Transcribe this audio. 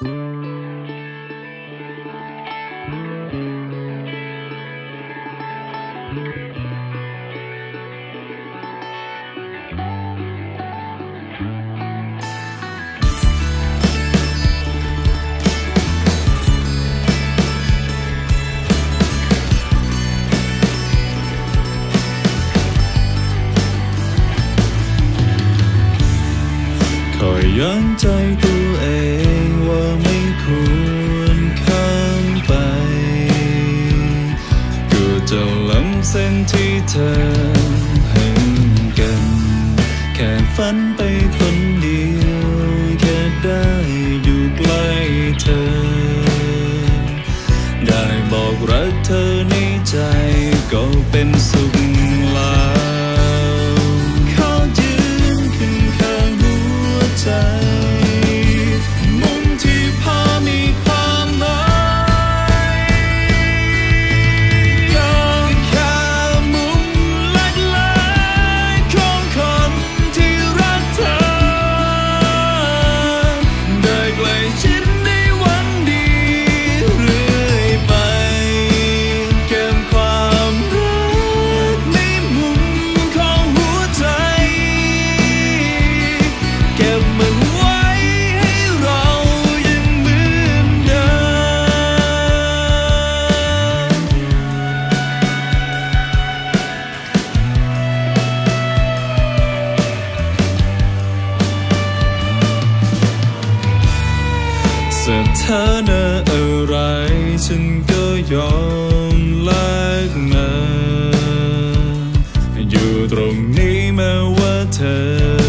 คอยย้อนใจตัวเองว่าไม่ควรข้ามไปก็จะล้ำเส้นที่เธอเห็นกันแค่ฝันไปคนเดียวแค่ได้อยู่ใกล้เธอได้บอกรักเธอในใจก็เป็นสุขแล้วขอยืนขึ้นข้างหัวใจมุมที่พอมีความหมายก็แค่มุมเล็กๆของคนที่รักเธอได้ใกล้ชิดในวันดีเรื่อยไปเก็บความรักในมุมของหัวใจเก็บมันไว้ให้เรายังเหมือนเดิมสถานะอะไรฉันก็ยอมแลกมาอยู่ตรงนี้แม้ว่าเธอ